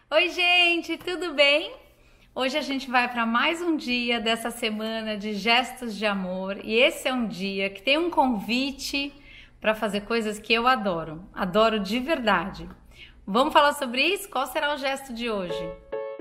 Oi, gente, tudo bem? Hoje a gente vai para mais um dia dessa semana de gestos de amor e esse é um dia que tem um convite para fazer coisas que eu adoro de verdade. Vamos falar sobre isso? Qual será o gesto de hoje?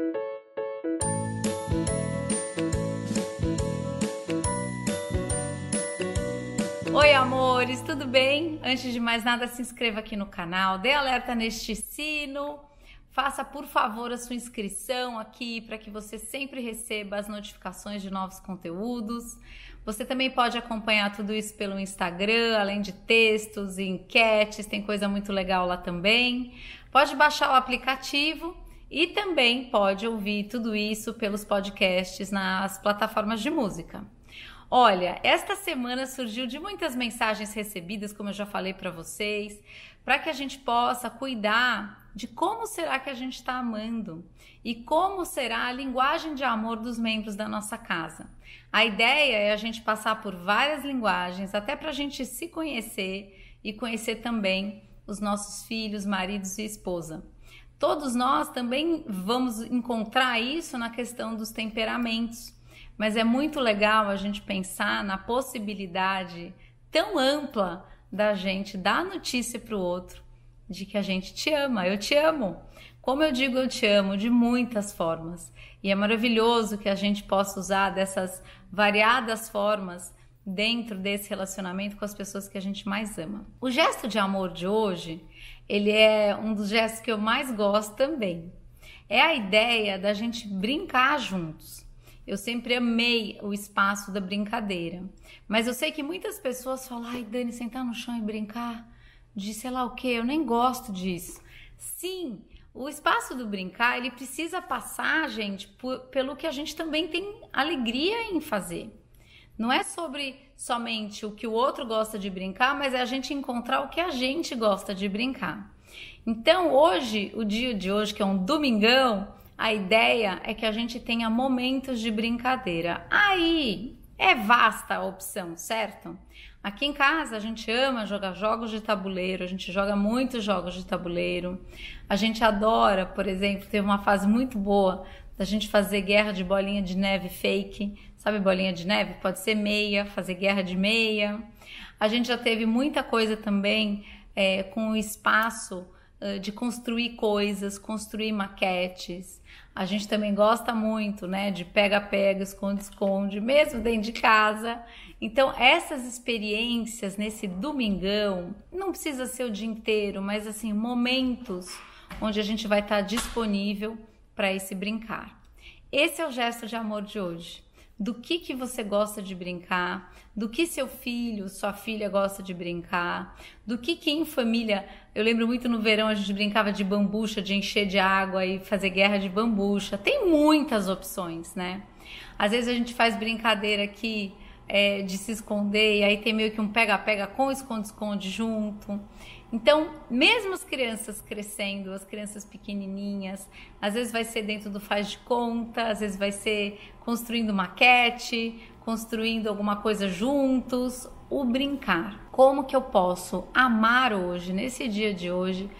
Oi, amores, tudo bem? Antes de mais nada, se inscreva aqui no canal, dê alerta neste sino. Faça, por favor, a sua inscrição aqui para que você sempre receba as notificações de novos conteúdos. Você também pode acompanhar tudo isso pelo Instagram, além de textos e enquetes, tem coisa muito legal lá também. Pode baixar o aplicativo e também pode ouvir tudo isso pelos podcasts nas plataformas de música. Olha, esta semana surgiu de muitas mensagens recebidas, como eu já falei para vocês, para que a gente possa cuidar de como será que a gente está amando e como será a linguagem de amor dos membros da nossa casa. A ideia é a gente passar por várias linguagens, até para a gente se conhecer e conhecer também os nossos filhos, maridos e esposa. Todos nós também vamos encontrar isso na questão dos temperamentos, mas é muito legal a gente pensar na possibilidade tão ampla da gente dar notícia para o outro de que a gente te ama, eu te amo. Como eu digo, eu te amo de muitas formas. E é maravilhoso que a gente possa usar dessas variadas formas dentro desse relacionamento com as pessoas que a gente mais ama. O gesto de amor de hoje, ele é um dos gestos que eu mais gosto também. É a ideia da gente brincar juntos. Eu sempre amei o espaço da brincadeira. Mas eu sei que muitas pessoas falam, ai, Dani, sentar no chão e brincar de sei lá o que, eu nem gosto disso. Sim, o espaço do brincar, ele precisa passar, gente, pelo que a gente também tem alegria em fazer. Não é sobre somente o que o outro gosta de brincar, mas é a gente encontrar o que a gente gosta de brincar. Então, hoje, o dia de hoje, que é um domingão, a ideia é que a gente tenha momentos de brincadeira. Aí é vasta a opção, certo? Aqui em casa a gente ama jogar jogos de tabuleiro, a gente joga muitos jogos de tabuleiro. A gente adora, por exemplo, teve uma fase muito boa da gente fazer guerra de bolinha de neve fake. Sabe bolinha de neve? Pode ser meia, fazer guerra de meia. A gente já teve muita coisa também com o espaço de construir coisas, construir maquetes. A gente também gosta muito, né, de pega-pega, esconde-esconde, mesmo dentro de casa. Então, essas experiências nesse domingão, não precisa ser o dia inteiro, mas assim, momentos onde a gente vai estar disponível para esse brincar. Esse é o gesto de amor de hoje. Do que você gosta de brincar, do que seu filho, sua filha gosta de brincar, do que em família, eu lembro muito no verão a gente brincava de bambucha, de encher de água e fazer guerra de bambucha, tem muitas opções, né? Às vezes a gente faz brincadeira aqui de se esconder e aí tem meio que um pega-pega com esconde-esconde junto. Então, mesmo as crianças crescendo, as crianças pequenininhas, às vezes vai ser dentro do faz de conta, às vezes vai ser construindo maquete, construindo alguma coisa juntos, o brincar. Como que eu posso amar hoje, nesse dia de hoje,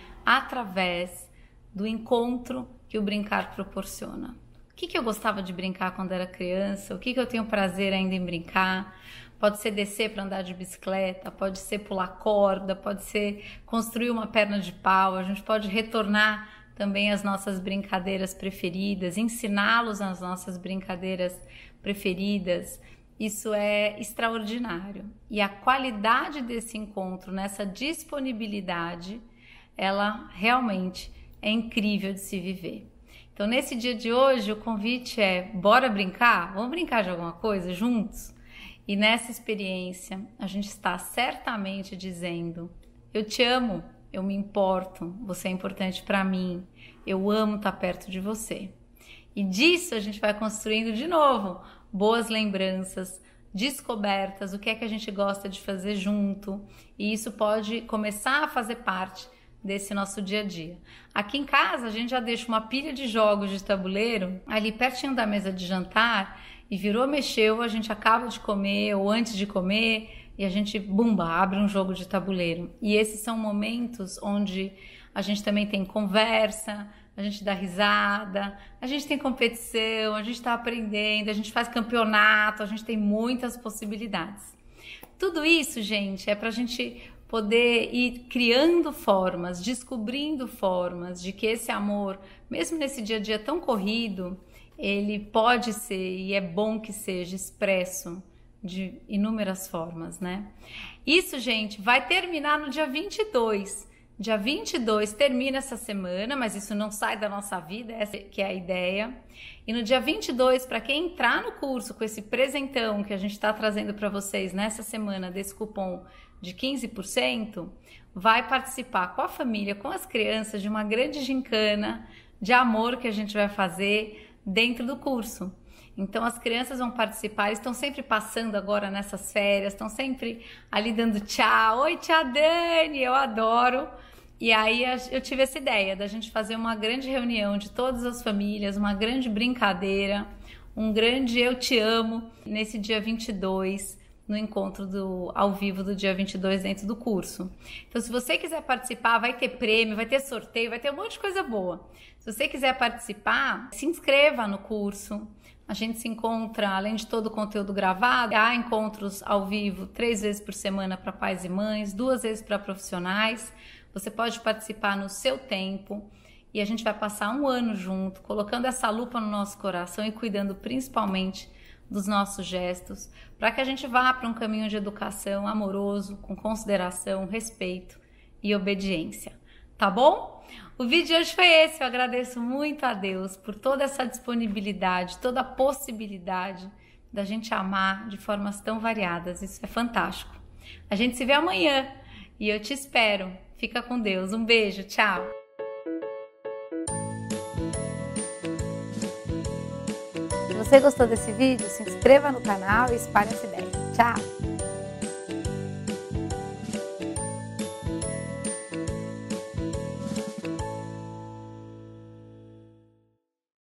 através do encontro que o brincar proporciona? O que eu gostava de brincar quando era criança? O que eu tenho prazer ainda em brincar? Pode ser descer para andar de bicicleta, pode ser pular corda, pode ser construir uma perna de pau. A gente pode retornar também às nossas brincadeiras preferidas, ensiná-los as nossas brincadeiras preferidas. Isso é extraordinário. E a qualidade desse encontro, nessa disponibilidade, ela realmente é incrível de se viver. Então, nesse dia de hoje, o convite é: bora brincar? Vamos brincar de alguma coisa juntos? E nessa experiência, a gente está certamente dizendo: eu te amo, eu me importo, você é importante para mim, eu amo estar perto de você. E disso a gente vai construindo de novo boas lembranças, descobertas, o que é que a gente gosta de fazer junto. E isso pode começar a fazer parte desse nosso dia a dia. Aqui em casa a gente já deixa uma pilha de jogos de tabuleiro ali pertinho da mesa de jantar e virou, mexeu, a gente acaba de comer ou antes de comer e a gente, bumba, abre um jogo de tabuleiro. E esses são momentos onde a gente também tem conversa, a gente dá risada, a gente tem competição, a gente está aprendendo, a gente faz campeonato, a gente tem muitas possibilidades. Tudo isso, gente, é para a gente poder ir criando formas, descobrindo formas de que esse amor, mesmo nesse dia a dia tão corrido, ele pode ser e é bom que seja expresso de inúmeras formas, né? Isso, gente, vai terminar no dia 22. Dia 22 termina essa semana, mas isso não sai da nossa vida, essa que é a ideia. E no dia 22, para quem entrar no curso com esse presentão que a gente está trazendo para vocês nessa semana, desse cupom de 15%, vai participar com a família, com as crianças, de uma grande gincana de amor que a gente vai fazer dentro do curso. Então as crianças vão participar, estão sempre passando agora nessas férias, estão sempre ali dando tchau. Oi, tia Dani, eu adoro. E aí eu tive essa ideia da gente fazer uma grande reunião de todas as famílias, uma grande brincadeira, um grande eu te amo nesse dia 22, no encontro ao vivo do dia 22 dentro do curso. Então se você quiser participar, vai ter prêmio, vai ter sorteio, vai ter um monte de coisa boa. Se você quiser participar, se inscreva no curso. A gente se encontra, além de todo o conteúdo gravado, há encontros ao vivo 3 vezes por semana para pais e mães, 2 vezes para profissionais. Você pode participar no seu tempo e a gente vai passar um ano junto, colocando essa lupa no nosso coração e cuidando principalmente dos nossos gestos, para que a gente vá para um caminho de educação amoroso, com consideração, respeito e obediência. Tá bom? O vídeo de hoje foi esse. Eu agradeço muito a Deus por toda essa disponibilidade, toda a possibilidade da gente amar de formas tão variadas. Isso é fantástico. A gente se vê amanhã e eu te espero. Fica com Deus. Um beijo. Tchau. Se você gostou desse vídeo, se inscreva no canal e espalhe essa ideia. Tchau!